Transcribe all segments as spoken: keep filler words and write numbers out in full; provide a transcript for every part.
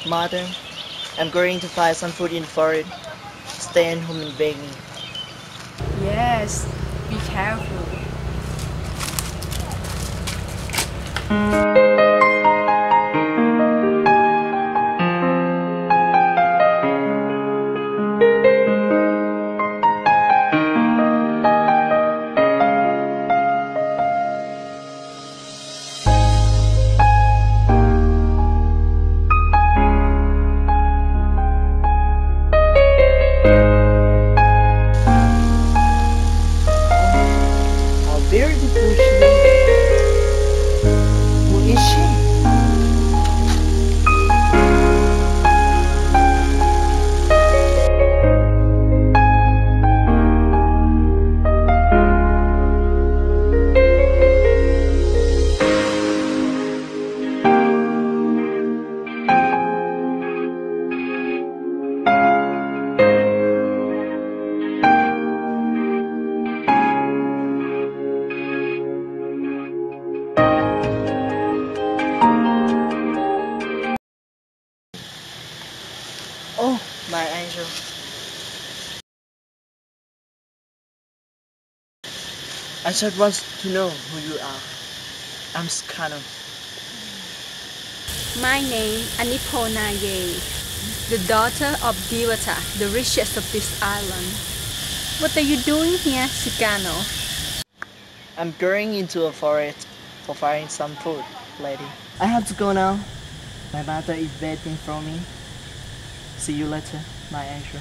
Mother, I'm going to find some food in the forest. Stay at home and beg me. Yes, be careful. How beautiful she is. Who is she? Oh, my angel. I just want to know who you are. I'm Skano. My name Anipona Ye, the daughter of Devata, the richest of this island. What are you doing here, Chicano? I'm going into a forest for finding some food, lady. I have to go now. My mother is waiting for me. See you later, my angel.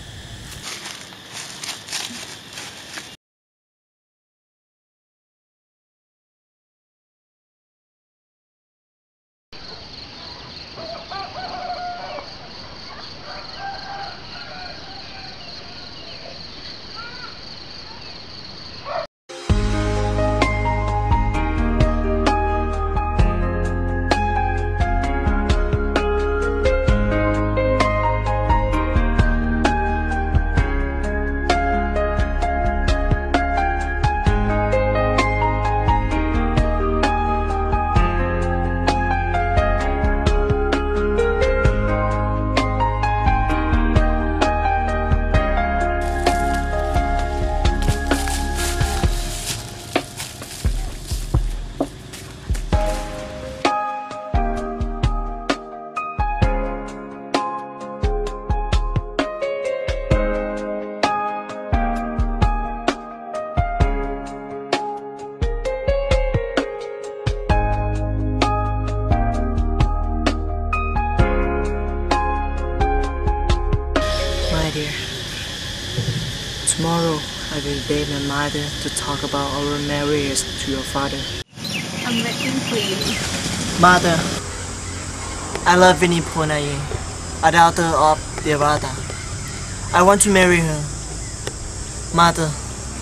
My dear, tomorrow I will beg my mother to talk about our marriage to your father. I'm waiting for you. Mother, I love Viniponaye, a daughter of Devata. I want to marry her. Mother,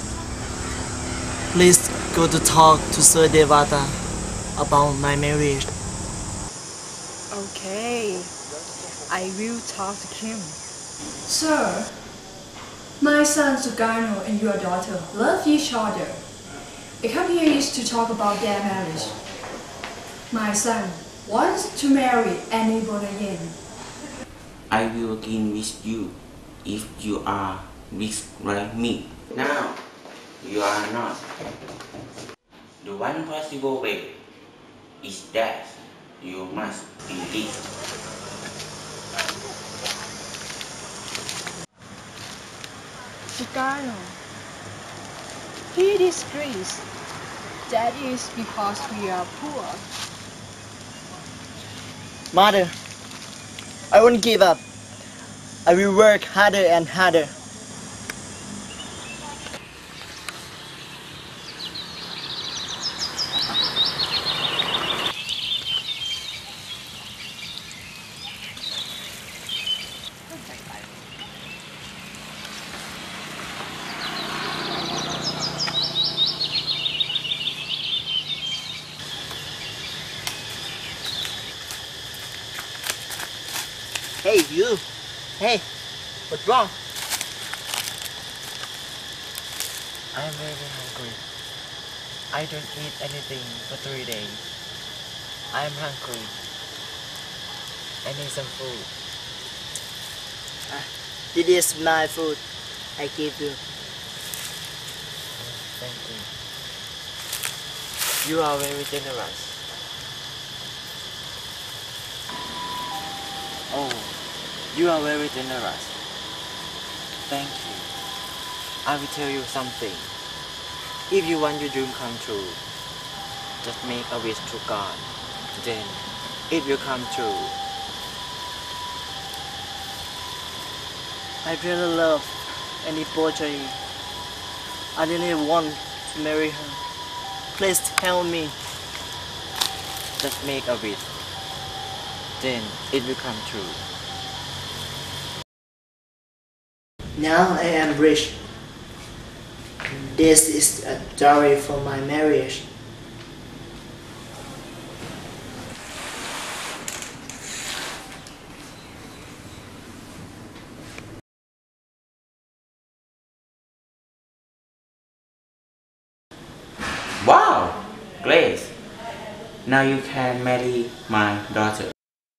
please go to talk to Sir Devata about my marriage. Okay, I will talk to Kim. Sir, my son Sugano and your daughter love each other. I come here is to talk about their marriage. My son wants to marry Annie Bonayen. I will begin with you if you are rich like me. Now, you are not. The one possible way is that you must be rich. Chicano, he disagrees. That is because we are poor. Mother, I won't give up. I will work harder and harder. Hey, you. Hey, what's wrong? I'm very hungry. I don't eat anything for three days. I'm hungry. I need some food. Ah, this is my food. I give you. Thank you. You are very generous. Oh, you are very generous. Thank you. I will tell you something. If you want your dream come true, just make a wish to God. Then it will come true. I really love Annie Bourgeois. I really want to marry her. Please help me. Just make a wish. Then it will come true. Now I am rich. This is a dowry for my marriage. Wow, great. Now you can marry my daughter.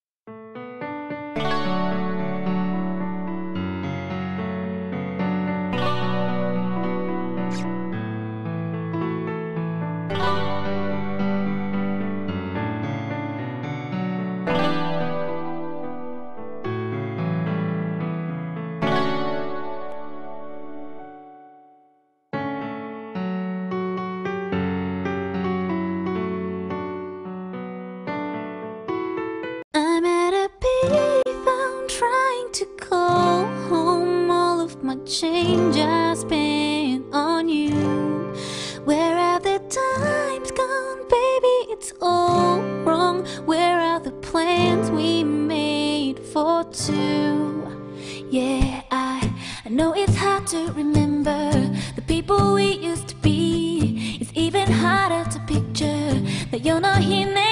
I'm at a payphone trying to call home. All of my change I spent on you. Where are the times gone, baby? It's all wrong. Where are the plans we made for two? Yeah, I, I know it's hard to remember the people we used to be. It's even harder to picture that you're not here now.